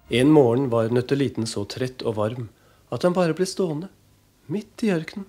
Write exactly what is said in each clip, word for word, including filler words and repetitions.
En morgen var Nøtteliten så trett og varm at han bare ble stående, midt i ørkenen.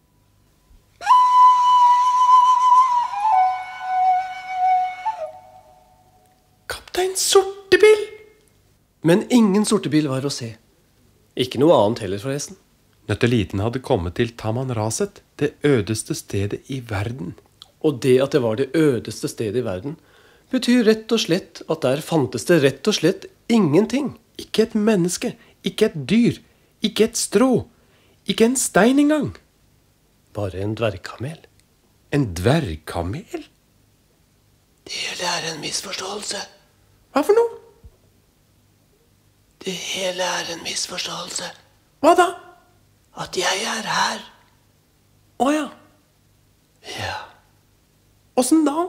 Kaptein Sortebil! Men ingen sortebil var å se. Ikke noe annet heller, forresten. Nøtteliten hadde kommet til Tamanrasset, det ødeste stedet i verden. Og det at det var det ødeste stedet i verden, betyr rett og slett at der fantes det rett og slett ingenting. Ikke et menneske, ikke et dyr, ikke et strå, ikke en stein engang. Bare en dvergkamel. En dvergkamel? Det hele er en misforståelse. Hva for noe? Det hele er en misforståelse. Hva da? At jeg er her. Å ja. Ja. Åssen da?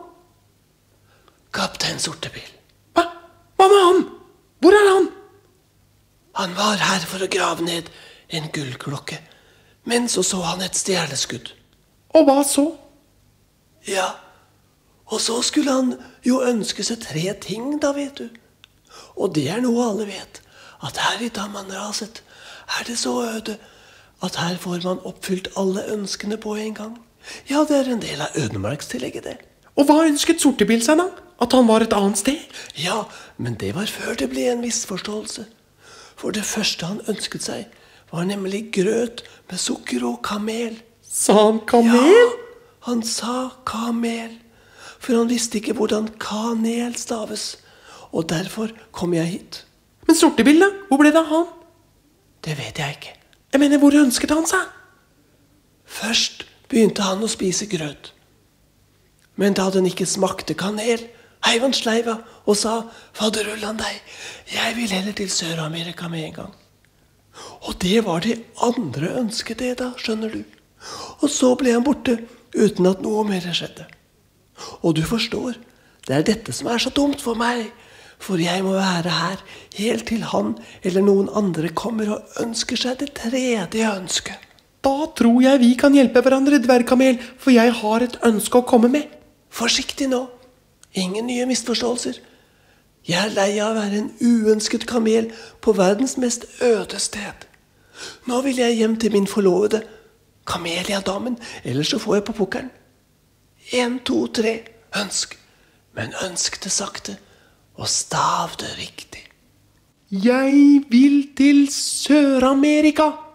Kaptein Sortebil. Hva? Hva med han? Hvor er han? Han var her for å grave ned en gullklokke, men så så han et stjerneskudd. Og hva så? Ja, og så skulle han jo ønske seg tre ting, da, vet du. Og det er noe alle vet, at her i Tamanrasset er det så øde at her får man oppfylt alle ønskene på en gang. Ja, det er en del av ødemarkstillegget, det. Og hva ønsket Sortebil seg da? At han var et annet sted? Ja, men det var før det ble en misforståelse. For det første han ønsket seg var nemlig grøt med sukker og kamel. Sa han kamel? Ja, han sa kamel. For han visste ikke hvordan kanel staves. Og derfor kom jeg hit. Men Sortebil da? Hvor ble det av han? Det vet jeg ikke. Jeg mener, hvor ønsket han seg? Først begynte han å spise grøt. Men da den ikke smakte kanel, heiv han sleiva og sa, faderullan deg, jeg vil heller til Sør-Amerika med en gang. Og det var det andre ønsket det da, skjønner du. Og så ble han borte, uten at noe mer skjedde. Og du forstår, det er dette som er så dumt for meg, for jeg må være her helt til han eller noen andre kommer og ønsker seg det tredje ønsket. Da tror jeg vi kan hjelpe hverandre, dvergkamel, for jeg har et ønske å komme med. Forsiktig nå. Ingen nye misforståelser. Jeg er lei av å være en uønsket kamel på verdens mest øde sted. Nå vil jeg hjem til min forlovede, Kamelia-damen, ellers så får jeg på pukkelen. En, to, tre, ønsk. Men ønsk det sakte, og stav det riktig. Jeg vil til Sør-Amerika.